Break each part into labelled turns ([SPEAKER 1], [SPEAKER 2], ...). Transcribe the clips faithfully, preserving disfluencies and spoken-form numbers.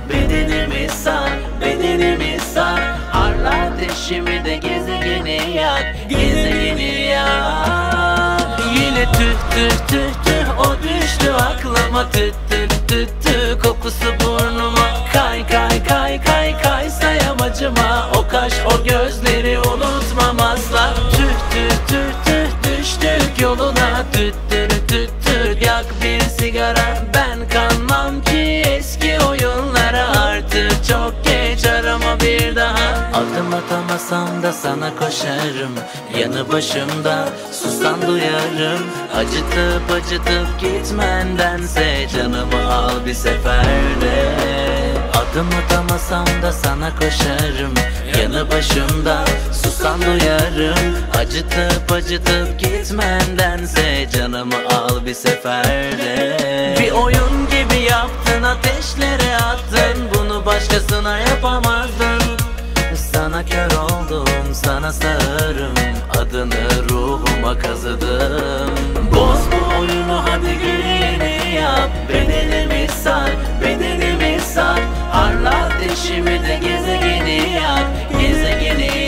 [SPEAKER 1] bedenimi sar, bedenimi sar. Harla ateşimi de gezegeni yak, gezegeni yak. Yine tüh tüh tüh tüh o düştü aklıma, tüh tüh tüh tüh kokusu burnuma. Kay kay kay kay kay sayamacıma, o kaş o gözleri unutmam asla. Tüh tüh tüh tüh düştük yoluna, tüh tüh tüh tüh yak bir sigara. Ben kanmam ki eski oyunlara, artık çok geç arama bir daha. Adım atamasam da sana koşarım, yanı başımda susan duyarım. Acıtıp acıtıp gitmendense canımı al bir seferde. Adım atamasam da sana koşarım, yanı başımda susan duyarım. Acıtıp acıtıp gitmendense canımı al bir seferde. Bir oyun gibi yaptın, ateşlere attın, bunu başkasına yapamazdın. Sana kör oldum, sana sağırım, adını ruhuma kazıdım. Boz bu oyunu, hadi güleni yap, bedenimi sar, bedenimi sar. Harla ateşimi de gezegeni yak, gezegeni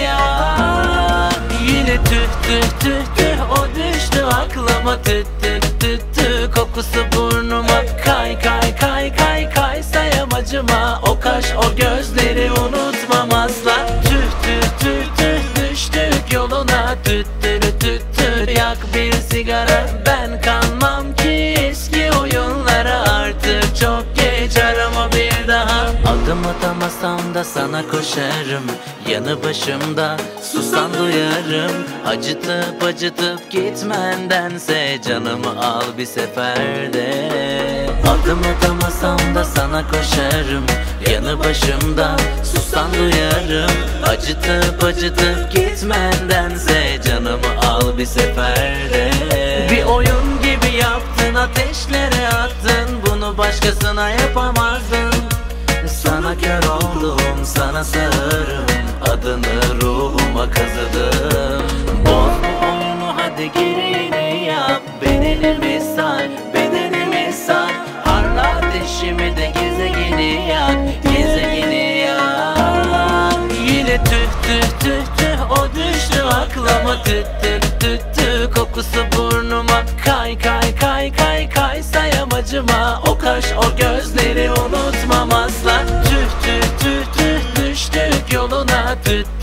[SPEAKER 1] yak. Yine tüh tüh tüh tüh o düştü aklıma, tüh tüh tüh tüh kokusu burnuma. Kay kay kay kay kay sayamacıma, o kaş o gözleri unutmam asla. Tüh tüh tüh tüh düştük yoluna, tüh tüh tüh tüh yak bir sigara. Ben kanmam ki eski oyunlara, artık çok geç arama bir daha. Adım atamasam da sana koşarım, yanı başımda susan duyarım. Acıtıp acıtıp gitmendense canımı al bir seferde. Adım atamasam da sana koşarım, yanı başımda susan duyarım. Acıtıp acıtıp gitmendense canımı al bir seferde. Bir oyun gibi yaptın, ateşlere attın, bunu başkasına yapamazdın. Sana kör oldum, sana sağırım, adını ruhuma kazıdım. Boz bu oyunu, hadi gereğini yap, bedenimi sar, bedenimi sar. Harla ateşimi de gezegeni yak, gezegeni yak. Yine tüh tüh tüh tüh o düştü aklıma, tüh tüh tüh tüh kokusu burnuma. Kay kay kay kay kay sayamacıma, o kaş o gözleri unutmam asla. Tüh tüh tüh tüh düştük yoluna, tüh